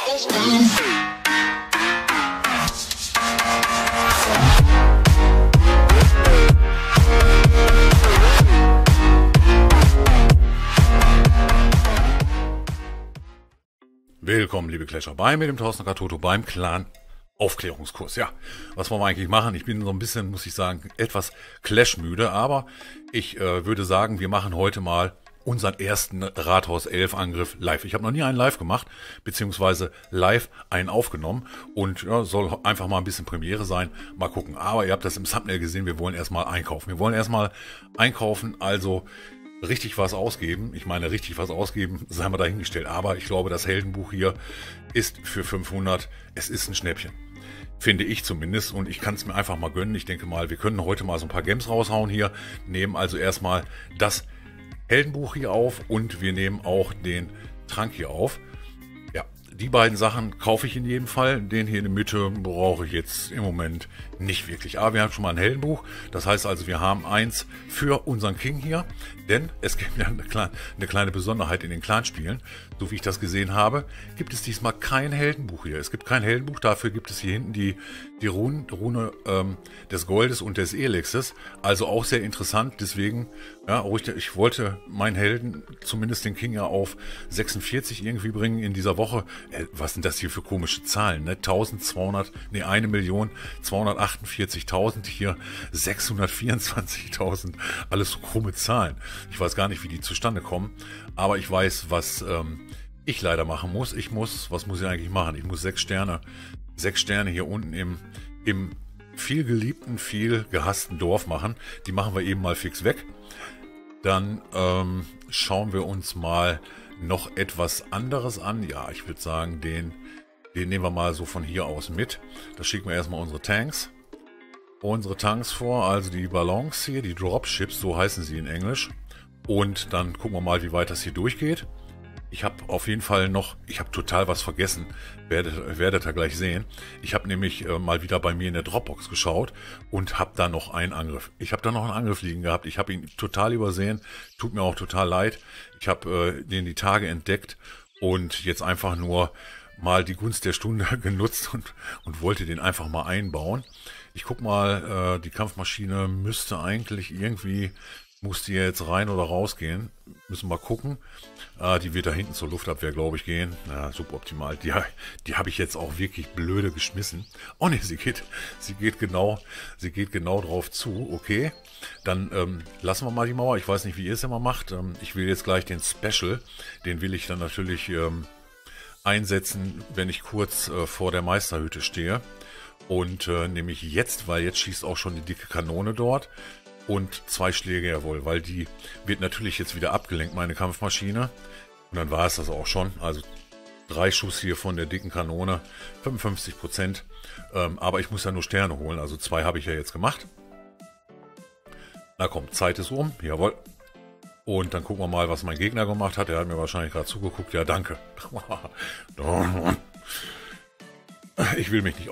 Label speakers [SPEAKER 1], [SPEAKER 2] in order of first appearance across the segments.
[SPEAKER 1] Willkommen, liebe Clasher, bei mit dem Thorsten Katoto beim Clan Aufklärungskurs. Ja, was wollen wir eigentlich machen? Ich bin so ein bisschen, muss ich sagen, etwas Clash-müde, aber ich würde sagen, wir machen heute mal unseren ersten Rathaus 11 Angriff live. Ich habe noch nie einen live gemacht, beziehungsweise live einen aufgenommen und ja, soll einfach mal ein bisschen Premiere sein. Mal gucken. Aber ihr habt das im Thumbnail gesehen, wir wollen erstmal einkaufen. Wir wollen erstmal einkaufen, also richtig was ausgeben. Ich meine, richtig was ausgeben, sei mal dahingestellt. Aber ich glaube, das Heldenbuch hier ist für 500, es ist ein Schnäppchen. Finde ich zumindest. Und ich kann es mir einfach mal gönnen. Ich denke mal, wir können heute mal so ein paar Gems raushauen hier. Nehmen also erstmal das Heldenbuch hier auf und wir nehmen auch den Trank hier auf. Ja, die beiden Sachen kaufe ich in jedem Fall. Den hier in der Mitte brauche ich jetzt im Moment nicht wirklich. Aber wir haben schon mal ein Heldenbuch. Das heißt also, wir haben eins für unseren King hier. Denn es gibt ja eine kleine Besonderheit in den Clanspielen. So wie ich das gesehen habe, gibt es diesmal kein Heldenbuch hier. Es gibt kein Heldenbuch, dafür gibt es hier hinten die Rune des Goldes und des Elixes. Also auch sehr interessant. Deswegen, ja, ich wollte meinen Helden, zumindest den King, ja auf 46 irgendwie bringen in dieser Woche. Was sind das hier für komische Zahlen? Ne? 1.248.000, hier 624.000. Alles so krumme Zahlen. Ich weiß gar nicht, wie die zustande kommen, aber ich weiß, was ich leider machen muss. Was muss ich eigentlich machen? Ich muss 6 Sterne hier unten im viel geliebten, viel gehassten Dorf machen. Die machen wir eben mal fix weg. Dann schauen wir uns mal noch etwas anderes an. Ja, ich würde sagen, den nehmen wir mal so von hier aus mit. Da schicken wir erstmal unsere Tanks vor, also die Ballons hier, die Dropships, so heißen sie in Englisch. Und dann gucken wir mal, wie weit das hier durchgeht. Ich habe auf jeden Fall ich habe total was vergessen, werdet ihr gleich sehen. Ich habe nämlich mal wieder bei mir in der Dropbox geschaut und habe da noch einen Angriff. Ich habe da noch einen Angriff liegen gehabt. Ich habe ihn total übersehen, tut mir auch total leid. Ich habe den die Tage entdeckt und jetzt einfach nur mal die Gunst der Stunde genutzt und wollte den einfach mal einbauen. Ich guck mal, die Kampfmaschine müsste eigentlich irgendwie, muss die jetzt rein oder rausgehen. Müssen wir mal gucken. Die wird da hinten zur Luftabwehr, glaube ich, gehen. Ja, suboptimal. Die habe ich jetzt auch wirklich blöde geschmissen. Oh ne, sie geht genau drauf zu. Okay, dann lassen wir mal die Mauer. Ich weiß nicht, wie ihr es immer macht. Ich will jetzt gleich den Special. Den will ich dann natürlich einsetzen, wenn ich kurz vor der Meisterhütte stehe. Und nämlich jetzt, weil jetzt schießt auch schon die dicke Kanone dort. Und 2 Schläge, jawohl, weil die wird natürlich jetzt wieder abgelenkt, meine Kampfmaschine. Und dann war es das auch schon. Also 3 Schuss hier von der dicken Kanone, 55%. Aber ich muss ja nur Sterne holen, also 2 habe ich ja jetzt gemacht. Na komm, Zeit ist um, jawohl. Und dann gucken wir mal, was mein Gegner gemacht hat. Er hat mir wahrscheinlich gerade zugeguckt. Ja, danke. Ich will mich nicht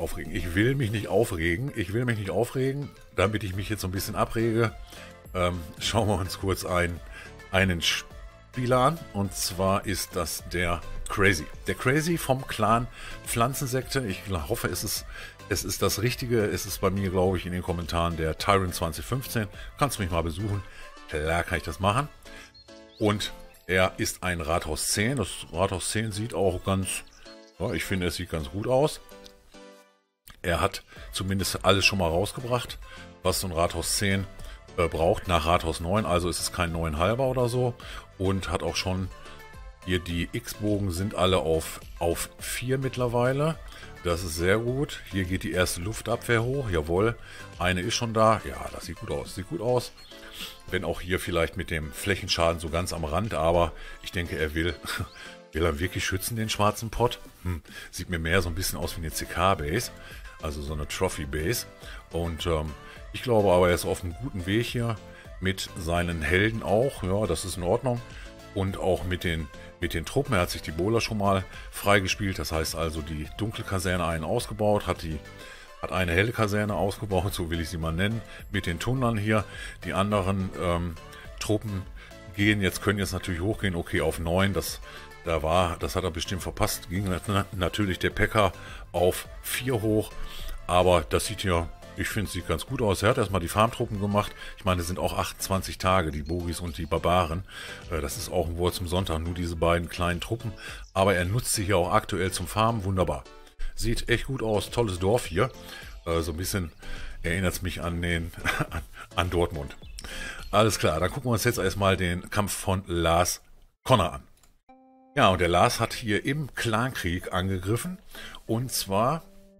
[SPEAKER 1] aufregen. Damit ich mich jetzt so ein bisschen abrege, schauen wir uns kurz einen Spieler an. Und zwar ist das der Crazy. Der Crazy vom Clan Pflanzensekte. Ich hoffe, es ist das Richtige. Es ist bei mir, glaube ich, in den Kommentaren der Tyrant 2015. Kannst du mich mal besuchen. Klar kann ich das machen. Und er ist ein Rathaus 10. Das Rathaus 10 sieht auch ganz, ja, ich finde, es sieht ganz gut aus. Er hat zumindest alles schon mal rausgebracht, was so ein Rathaus 10 braucht, nach Rathaus 9. Also ist es kein 9,5er oder so. Und hat auch schon, hier die X-Bogen sind alle auf 4 mittlerweile. Das ist sehr gut. Hier geht die erste Luftabwehr hoch. Jawohl, eine ist schon da. Ja, das sieht gut aus. Wenn auch hier vielleicht mit dem Flächenschaden so ganz am Rand. Aber ich denke, er will er wirklich schützen, den schwarzen Pott? Sieht mir mehr so ein bisschen aus wie eine CK-Base. Also so eine Trophy-Base. Und ich glaube aber, er ist auf einem guten Weg hier. Mit seinen Helden auch. Ja, das ist in Ordnung. Und auch mit den Truppen. Er hat sich die Bowler schon mal freigespielt. Das heißt also, die dunkle Kaserne einen ausgebaut. Hat eine helle Kaserne ausgebaut, so will ich sie mal nennen. Mit den Tunneln hier. Die anderen Truppen können jetzt natürlich hochgehen. Okay, auf 9. Das Das hat er bestimmt verpasst, ging natürlich der Pekka auf 4 hoch, aber das sieht ja, ich finde, es sieht ganz gut aus. Er hat erstmal die Farmtruppen gemacht. Ich meine, es sind auch 28 Tage, die Bogis und die Barbaren. Das ist auch ein Wort zum Sonntag, nur diese beiden kleinen Truppen. Aber er nutzt sie hier auch aktuell zum Farmen, wunderbar. Sieht echt gut aus, tolles Dorf hier. So ein bisschen erinnert es mich an an Dortmund. Alles klar, dann gucken wir uns jetzt erstmal den Kampf von Lars Connor an. Ja, und der Lars hat hier im Clankrieg angegriffen. Und zwar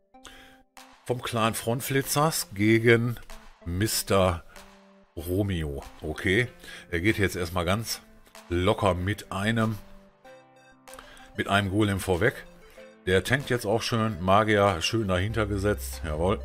[SPEAKER 1] vom Clan Frontflitzers gegen Mr. Romeo. Okay, er geht jetzt erstmal ganz locker mit einem Golem vorweg. Der tankt jetzt auch schön, Magier schön dahinter gesetzt, jawohl.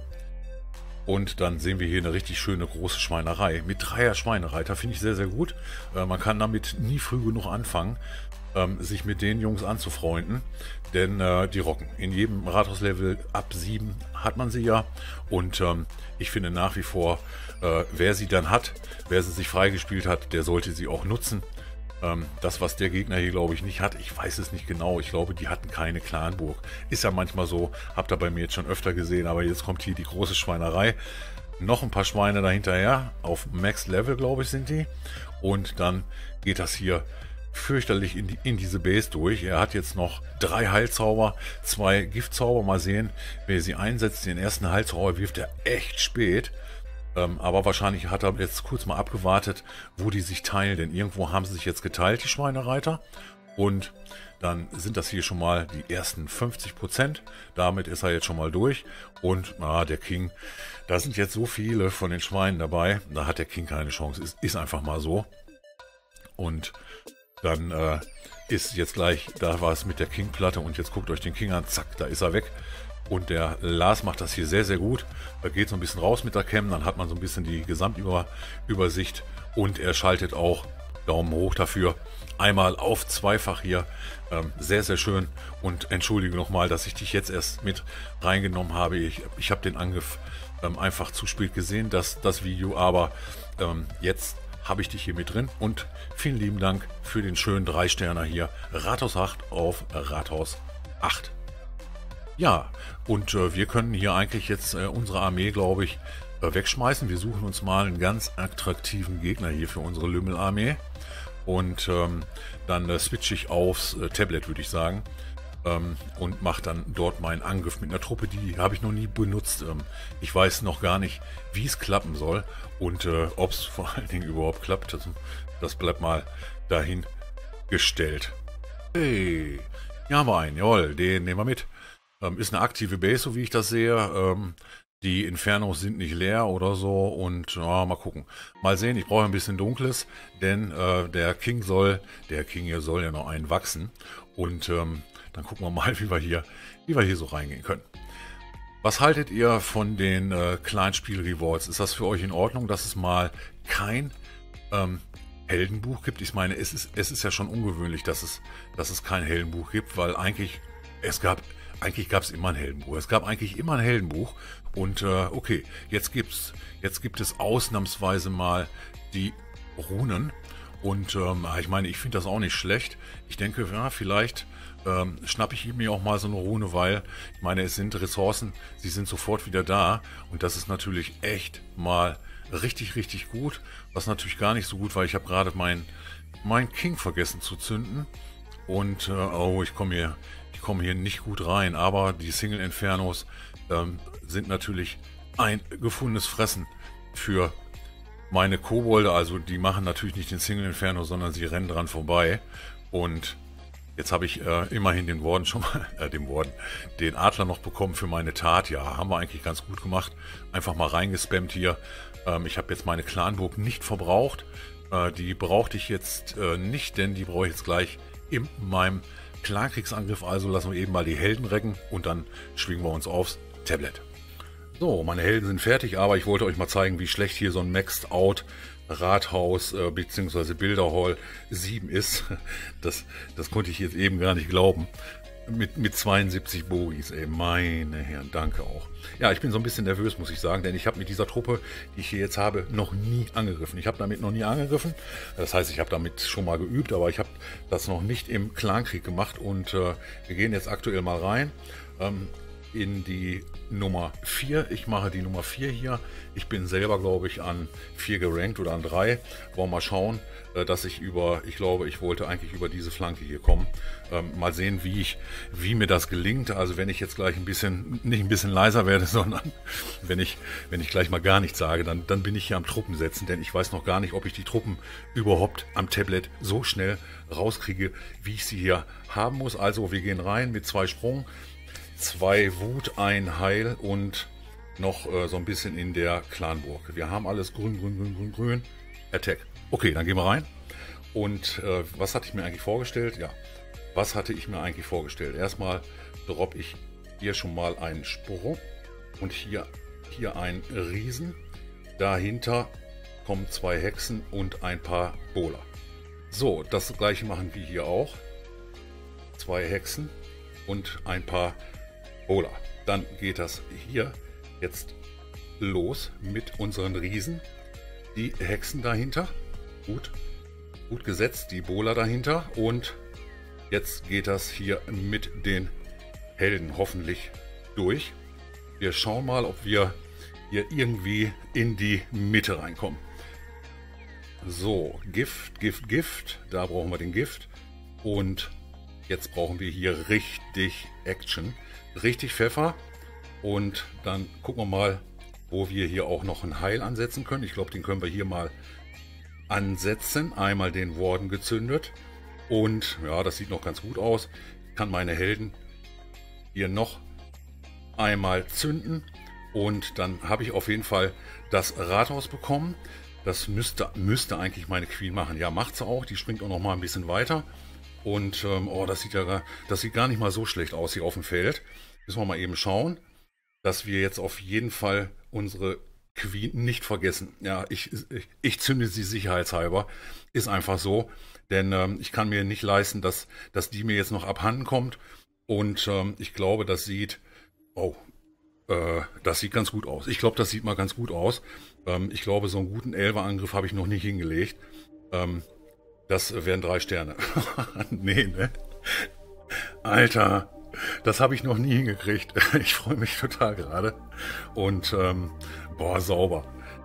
[SPEAKER 1] Und dann sehen wir hier eine richtig schöne große Schweinerei mit 3er Schweinereiter, finde ich sehr, sehr gut. Man kann damit nie früh genug anfangen, sich mit den Jungs anzufreunden, denn die rocken. In jedem Rathauslevel ab 7 hat man sie ja und ich finde nach wie vor, wer sie dann hat, wer sie sich freigespielt hat, der sollte sie auch nutzen. Das, was der Gegner hier, glaube ich, nicht hat, ich weiß es nicht genau. Ich glaube, die hatten keine Clanburg. Ist ja manchmal so, habt ihr bei mir jetzt schon öfter gesehen, aber jetzt kommt hier die große Schweinerei. Noch ein paar Schweine dahinterher, auf Max Level, glaube ich, sind die. Und dann geht das hier fürchterlich in diese Base durch. Er hat jetzt noch 3 Heilzauber, 2 Giftzauber. Mal sehen, wer sie einsetzt. Den ersten Heilzauber wirft er echt spät. Aber wahrscheinlich hat er jetzt kurz mal abgewartet, wo die sich teilen. Denn irgendwo haben sie sich jetzt geteilt, die Schweinereiter. Und dann sind das hier schon mal die ersten 50%. Damit ist er jetzt schon mal durch. Und der King, da sind jetzt so viele von den Schweinen dabei. Da hat der King keine Chance. Ist einfach mal so. Und dann ist jetzt gleich, da war es mit der King-Platte. Und jetzt guckt euch den King an. Zack, da ist er weg. Und der Lars macht das hier sehr, sehr gut. Er geht so ein bisschen raus mit der Cam, dann hat man so ein bisschen die Gesamtübersicht. Und er schaltet auch, Daumen hoch dafür, einmal auf zweifach hier. Sehr, sehr schön. Und entschuldige nochmal, dass ich dich jetzt erst mit reingenommen habe. Ich habe den Angriff einfach zu spät gesehen, das Video. Aber jetzt habe ich dich hier mit drin. Und vielen lieben Dank für den schönen 3-Sterner hier. Rathaus 8 auf Rathaus 8. Ja, und wir können hier eigentlich jetzt unsere Armee, glaube ich, wegschmeißen. Wir suchen uns mal einen ganz attraktiven Gegner hier für unsere Lümmelarmee. Und dann switche ich aufs Tablet, würde ich sagen. Und mache dann dort meinen Angriff mit einer Truppe, die habe ich noch nie benutzt. Ich weiß noch gar nicht, wie es klappen soll und ob es vor allen Dingen überhaupt klappt. Das bleibt mal dahingestellt. Hey, hier haben wir einen, jawohl, den nehmen wir mit. Ist eine aktive Base, so wie ich das sehe. Die Infernos sind nicht leer oder so. Und mal gucken. Mal sehen, ich brauche ein bisschen Dunkles. Denn der King hier soll ja noch einen wachsen. Und dann gucken wir mal, wie wir hier so reingehen können. Was haltet ihr von den Kleinspiel-Rewards? Ist das für euch in Ordnung, dass es mal kein Heldenbuch gibt? Ich meine, es ist ja schon ungewöhnlich, dass es kein Heldenbuch gibt, weil eigentlich gab es immer ein Heldenbuch. Es gab eigentlich immer ein Heldenbuch. Und okay, jetzt gibt es ausnahmsweise mal die Runen. Und ich meine, ich finde das auch nicht schlecht. Ich denke, ja, vielleicht schnappe ich mir auch mal so eine Rune, weil ich meine, es sind Ressourcen, sie sind sofort wieder da. Und das ist natürlich echt mal richtig, richtig gut. Was natürlich gar nicht so gut war, ich habe gerade mein King vergessen zu zünden. Und ich komme hier nicht gut rein, aber die Single Infernos sind natürlich ein gefundenes Fressen für meine Kobolde. Also die machen natürlich nicht den Single Inferno, sondern sie rennen dran vorbei. Und jetzt habe ich immerhin den Adler noch bekommen für meine Tat. Ja, haben wir eigentlich ganz gut gemacht. Einfach mal reingespammt hier. Ich habe jetzt meine Clanburg nicht verbraucht. Die brauchte ich jetzt nicht, denn die brauche ich jetzt gleich in meinem Klarkriegsangriff. Also lassen wir eben mal die Helden recken und dann schwingen wir uns aufs Tablet. So, meine Helden sind fertig, aber ich wollte euch mal zeigen, wie schlecht hier so ein Maxed Out Rathaus bzw. Bilderhall 7 ist. Das konnte ich jetzt eben gar nicht glauben. mit 72 Bogies, ey, meine Herren, danke auch. Ja, ich bin so ein bisschen nervös, muss ich sagen, denn ich habe mit dieser Truppe, die ich hier jetzt habe, noch nie angegriffen. Ich habe damit noch nie angegriffen. Das heißt, ich habe damit schon mal geübt, aber ich habe das noch nicht im Clankrieg gemacht. Und wir gehen jetzt aktuell mal rein in die Nummer 4. Ich mache die Nummer 4 hier. Ich bin selber, glaube ich, an 4 gerankt oder an 3. Wollen wir mal schauen, dass ich ich glaube, ich wollte eigentlich über diese Flanke hier kommen. Mal sehen, wie mir das gelingt. Also wenn ich jetzt gleich nicht ein bisschen leiser werde, sondern wenn ich gleich mal gar nichts sage, dann bin ich hier am Truppen setzen, denn ich weiß noch gar nicht, ob ich die Truppen überhaupt am Tablet so schnell rauskriege, wie ich sie hier haben muss. Also wir gehen rein mit 2 Sprung, 2 Wut, 1 Heil und noch so ein bisschen in der Clanburg. Wir haben alles grün, grün, grün, grün, grün. Attack. Okay, dann gehen wir rein. Und was hatte ich mir eigentlich vorgestellt? Ja, was hatte ich mir eigentlich vorgestellt? Erstmal droppe ich hier schon mal einen Sprung und hier einen Riesen. Dahinter kommen 2 Hexen und ein paar Bowler. So, das gleiche machen wir hier auch. 2 Hexen und ein paar Bowler. Dann geht das hier jetzt los mit unseren Riesen. Die Hexen dahinter. Gut gesetzt, die Bowler dahinter. Und jetzt geht das hier mit den Helden hoffentlich durch. Wir schauen mal, ob wir hier irgendwie in die Mitte reinkommen. So, Gift, Gift, Gift. Da brauchen wir den Gift. Und jetzt brauchen wir hier richtig Action. Richtig Pfeffer. Und dann gucken wir mal, wo wir hier auch noch ein Heil ansetzen können. Ich glaube, den können wir hier mal ansetzen. Einmal den Warden gezündet. Und ja, das sieht noch ganz gut aus. Ich kann meine Helden hier noch einmal zünden. Und dann habe ich auf jeden Fall das Rathaus bekommen. Das müsste eigentlich meine Queen machen. Ja, macht sie auch. Die springt auch noch mal ein bisschen weiter. Und oh, das sieht gar nicht mal so schlecht aus hier auf dem Feld. Müssen wir mal eben schauen, dass wir jetzt auf jeden Fall unsere Queen nicht vergessen. Ja, ich zünde sie sicherheitshalber. Ist einfach so. Denn ich kann mir nicht leisten, dass die mir jetzt noch abhanden kommt. Und ich glaube, das sieht ganz gut aus. Ich glaube, das sieht mal ganz gut aus. Ich glaube, so einen guten Elfer-Angriff habe ich noch nicht hingelegt. Das wären 3 Sterne. Nee, ne? Alter, das habe ich noch nie hingekriegt. Ich freue mich total gerade. Und, boah, sauber.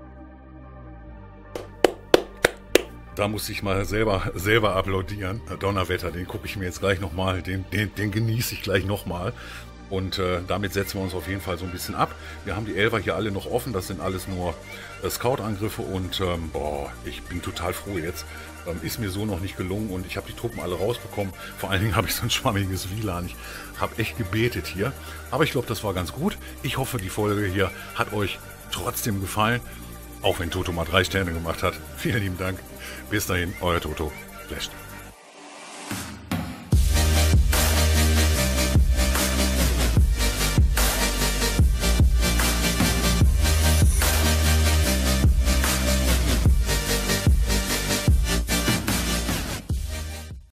[SPEAKER 1] Da muss ich mal selber applaudieren. Donnerwetter, den gucke ich mir jetzt gleich nochmal, den genieße ich gleich nochmal. Und damit setzen wir uns auf jeden Fall so ein bisschen ab. Wir haben die Elfer hier alle noch offen. Das sind alles nur Scout-Angriffe. Und boah, ich bin total froh jetzt. Ist mir so noch nicht gelungen. Und ich habe die Truppen alle rausbekommen. Vor allen Dingen habe ich so ein schwammiges WLAN. Ich habe echt gebetet hier. Aber ich glaube, das war ganz gut. Ich hoffe, die Folge hier hat euch trotzdem gefallen. Auch wenn Toto mal 3 Sterne gemacht hat. Vielen lieben Dank. Bis dahin, euer Toto. Flasht.